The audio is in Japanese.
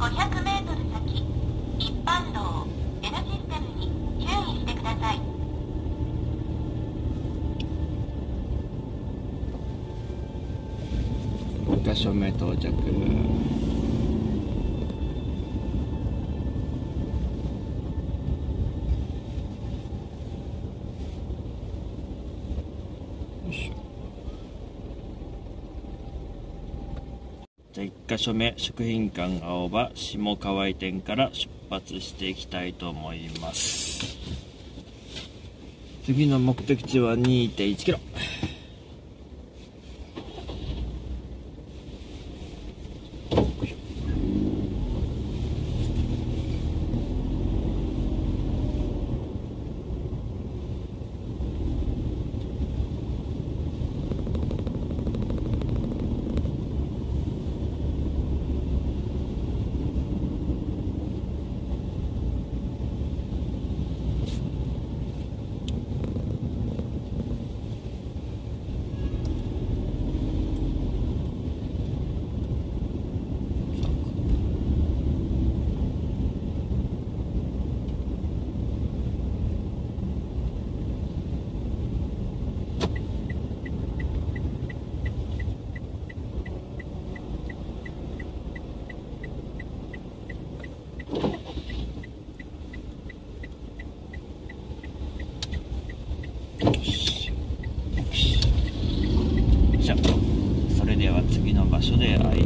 500メートル先、一般道 N システムに注意してください。 1カ所目到着。じゃあ1カ所目、食品館青葉下川井店から出発していきたいと思います。次の目的地は 2.1 キロ。じゃあそれでは次の場所で会い